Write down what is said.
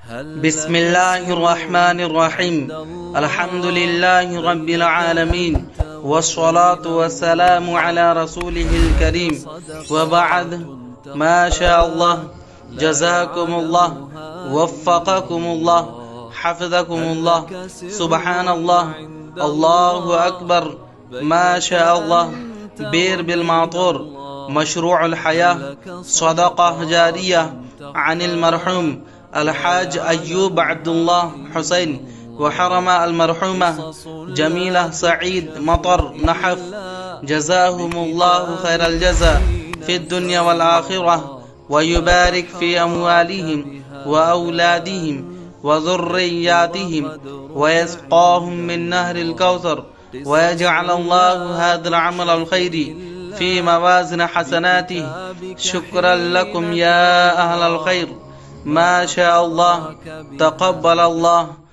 بسم الله الرحمن الرحيم. الحمد لله رب العالمين، والصلاة والسلام على رسوله الكريم، وبعد. ما شاء الله، جزاكم الله، وفقكم الله، حفظكم الله، سبحان الله، الله أكبر، ما شاء الله. بير بالمعطور، مشروع الحياة، صدقة جارية عن المرحوم الحاج أيوب عبد الله حسين، وحرم المرحومة جميلة سعيد مطر نحف، جزاهم الله خير الجزاء في الدنيا والآخرة، ويبارك في أموالهم وأولادهم وذرياتهم، ويسقاهم من نهر الكوثر، ويجعل الله هذا العمل الخير في موازن حسناته. شكرا لكم يا أهل الخير، ما شاء الله، تقبل الله.